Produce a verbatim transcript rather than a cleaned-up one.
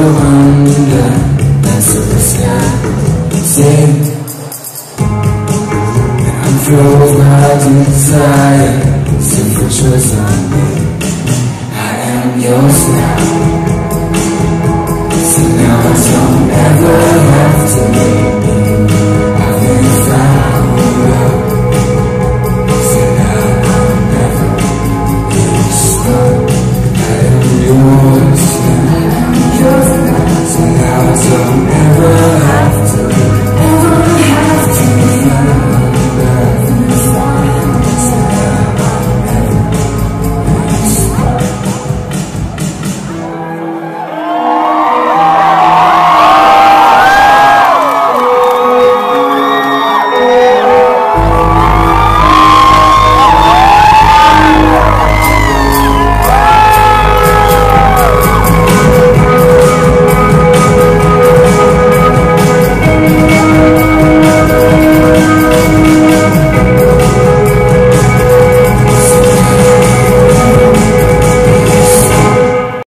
under until the sky sinks, and unfurls my desire. Simple choice I made. I am yours now, so now I don't ever have to leave me. I've been found out, so now I'll never get stuck. I am yours now, so now I don't ever